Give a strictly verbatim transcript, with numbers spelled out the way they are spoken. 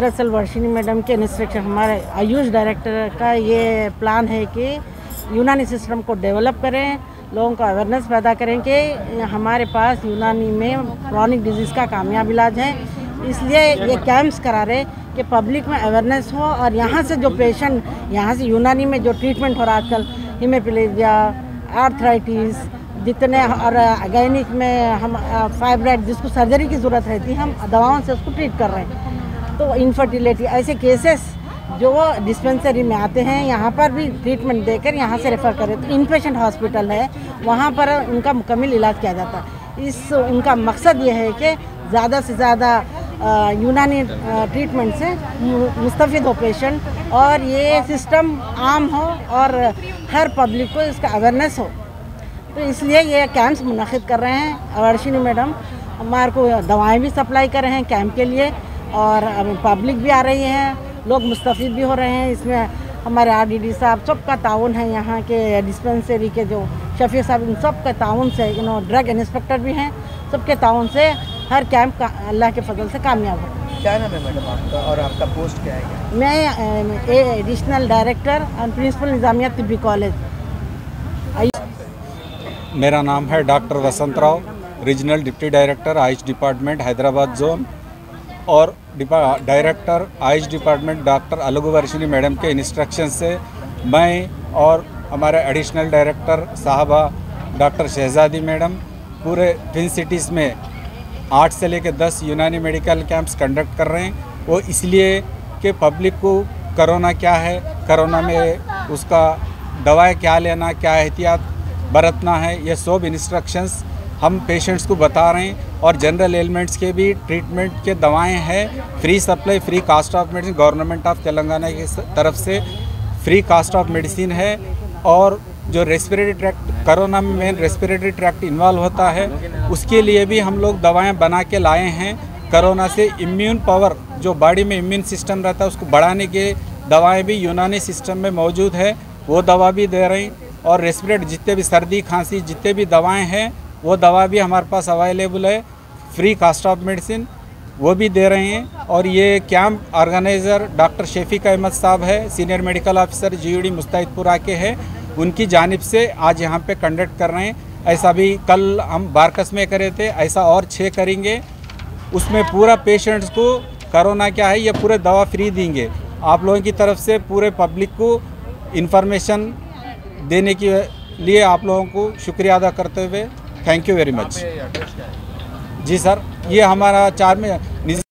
दरअसल वर्षिनी मैडम के इंस्ट्रक्शन, हमारे आयुष डायरेक्टर का ये प्लान है कि यूनानी सिस्टम को डेवलप करें, लोगों को अवेयरनेस पैदा करें कि हमारे पास यूनानी में क्रॉनिक डिजीज़ का कामयाब इलाज है। इसलिए ये कैंप्स करा रहे कि पब्लिक में अवेयरनेस हो और यहाँ से जो पेशेंट, यहाँ से यूनानी में जो ट्रीटमेंट हो रहा है आजकल, हीमोफिलिया, आर्थराइटिस जितने, और गायनिक में हम फाइब्राइड जिसको सर्जरी की ज़रूरत रहती है, हम दवाओं से उसको ट्रीट कर रहे हैं। तो इनफर्टिलिटी ऐसे केसेस जो डिस्पेंसरी में आते हैं, यहाँ पर भी ट्रीटमेंट देकर यहाँ से रेफ़र करें। तो इनपेशेंट हॉस्पिटल है, वहाँ पर उनका मुकम्मल इलाज किया जाता है। इस उनका मकसद ये है कि ज़्यादा से ज़्यादा यूनानी ट्रीटमेंट से मुस्तफ़िद हो पेशेंट, और ये सिस्टम आम हो और हर पब्लिक को इसका अवेयरनेस हो। तो इसलिए ये कैंप्स मुनक़िद कर रहे हैं। वर्षिनी मैडम हमारे को दवाएं भी सप्लाई कर रहे हैं कैंप के लिए, और पब्लिक भी आ रही है, लोग मुस्तफ़िद भी हो रहे हैं। इसमें हमारे आर डी डी साहब सबका ताउन है, यहाँ के डिस्पेंसरी के जो शफी साहब, इन सब के ताउन से, यू नो ड्रग इंस्पेक्टर भी हैं, सबके ताउन से हर कैंप का अल्लाह के फजल से कामयाब हो। क्या नाम है मैडम आपका, और आपका पोस्ट क्या है? मैं एडिशनल डायरेक्टर और प्रिंसिपल निज़ामिया तिब्बी कॉलेज। मेरा नाम है doctor Vasant Rao, regional deputy director AYUSH department Hyderabad zone, और director AYUSH department doctor Alagu Varshini madam के इंस्ट्रक्शन से मैं और हमारे एडिशनल डायरेक्टर साहबा डॉक्टर शहजादी मैडम पूरे ट्विन सिटीज़ में आठ से लेकर दस यूनानी मेडिकल कैंप्स कंडक्ट कर रहे हैं। वो इसलिए कि पब्लिक को कोरोना क्या है, कोरोना में उसका दवाएं क्या लेना, क्या एहतियात बरतना है, ये सब इंस्ट्रक्शंस हम पेशेंट्स को बता रहे हैं। और जनरल एलिमेंट्स के भी ट्रीटमेंट के दवाएं हैं, free supply, free cost of medicine, government of Telangana की तरफ से फ्री कास्ट ऑफ मेडिसिन है। और जो रेस्पिरेटरी ट्रैक्ट, कोरोना में मेन रेस्पिरेटरी ट्रैक्ट इन्वॉल्व होता है, उसके लिए भी हम लोग दवाएं बना के लाए हैं। कोरोना से इम्यून पावर, जो बॉडी में इम्यून सिस्टम रहता है, उसको बढ़ाने के दवाएं भी यूनानी सिस्टम में मौजूद है, वो दवा भी दे रहे हैं। और रेस्पिरेटरी जितने भी सर्दी खांसी जितने भी दवाएं हैं, वो दवा भी हमारे पास अवेलेबल है, फ्री कास्ट ऑफ मेडिसिन वो भी दे रहे हैं। और ये camp organiser doctor Shafiq Ahmed साहब है, senior medical officer G U D Mustaidpura के हैं, उनकी जानिब से आज यहाँ पे कंडक्ट कर रहे हैं। ऐसा भी कल हम बारकस में करे थे, ऐसा और छः करेंगे। उसमें पूरा पेशेंट्स को कोरोना क्या है ये पूरे दवा फ्री देंगे। आप लोगों की तरफ से पूरे पब्लिक को इन्फॉर्मेशन देने के लिए आप लोगों को शुक्रिया अदा करते हुए थैंक यू वेरी मच। जी सर, ये हमारा चार में